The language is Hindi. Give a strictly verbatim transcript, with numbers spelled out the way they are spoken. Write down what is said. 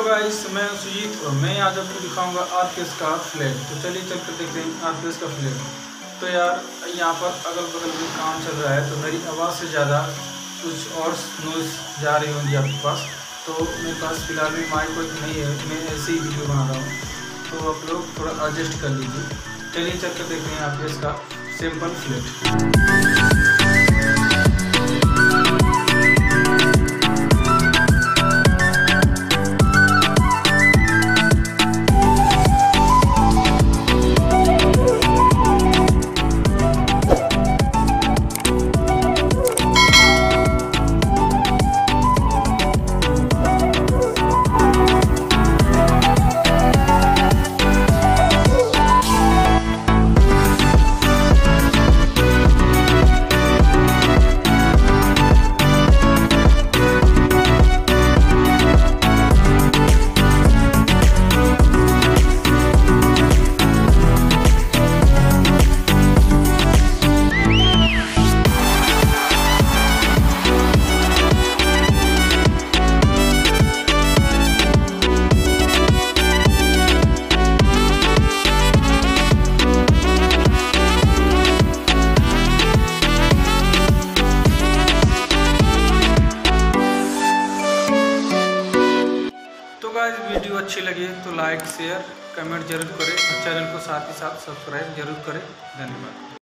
हेलो गाइस, मैं सुजीत और मैं आज आपको दिखाऊंगा आरपीएस का फ्लैट। तो चलिए चल कर देखते हैं आरपीएस का फ्लैट। तो यार यहाँ पर अगल बगल में काम चल रहा है, तो मेरी आवाज़ से ज़्यादा कुछ और नॉइज़ जा रही होंगी आपके पास। तो मेरे पास फिलहाल में माइक कोई नहीं है, मैं ऐसे ही वीडियो बना रहा हूँ, तो आप लोग थोड़ा एडजस्ट कर लीजिए। चलिए चल कर देखते हैं आरपीएस का सिंपल फ्लैट। गाइस वीडियो अच्छी लगी तो लाइक शेयर कमेंट जरूर करें और चैनल को साथ ही साथ सब्सक्राइब जरूर करें। धन्यवाद।